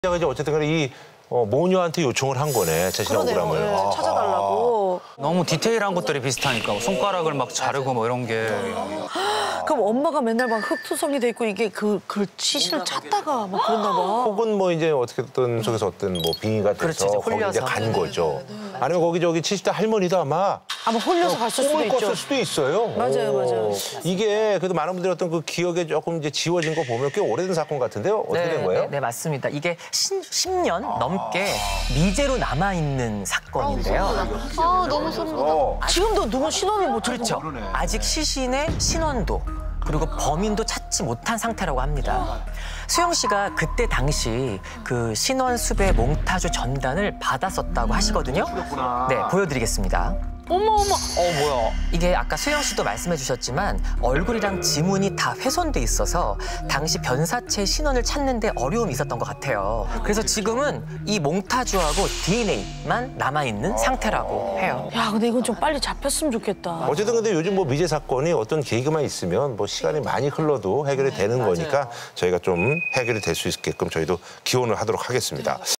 제가 이제 어쨌든 간에 이 모녀한테 요청을 한 거네, 자신의 억울함을. 네, 찾아달라고. 너무 디테일한 것들이 비슷하니까 손가락을 막 자르고 뭐 이런 게. 그럼 엄마가 맨날 막 흙투성이 돼 있고 이게 그 시신을 찾다가 막 그랬나 봐. 혹은 뭐 이제 어떻게든 속에서 어떤 뭐 빙의가 돼서 그렇지, 거기 이제 간 거죠. 아니면 거기 저기 70대 할머니도 아마 홀려서 갔을 수도 꿈을 있죠. 꿨을 수도 있어요. 맞아요, 맞아요. 이게 그래도 많은 분들이 어떤 그 기억에 조금 이제 지워진 거 보면 꽤 오래된 사건 같은데요. 어떻게 된 거예요? 네, 맞습니다. 이게 10년 넘게 미제로 남아있는 사건인데요. 아, 너무 소름 돋아. 지금도 누구 신원을 못 찾은 그렇죠. 거. 아직 시신의 신원도 그리고 범인도 찾지 못한 상태라고 합니다. 수영 씨가 그때 당시 그 신원수배 몽타주 전단을 받았었다고 하시거든요. 네, 보여드리겠습니다. 어머. 뭐야. 이게 아까 수영 씨도 말씀해 주셨지만 얼굴이랑 지문이 다 훼손돼 있어서 당시 변사체 신원을 찾는데 어려움이 있었던 것 같아요. 그래서 지금은 이 몽타주하고 DNA만 남아있는 상태라고 해요. 야, 근데 이건 좀 빨리 잡혔으면 좋겠다. 어쨌든 근데 요즘 뭐 미제 사건이 어떤 계기만 있으면 뭐 시간이 많이 흘러도 해결이 되는 거니까 저희가 좀 해결이 될 수 있게끔 저희도 기원을 하도록 하겠습니다.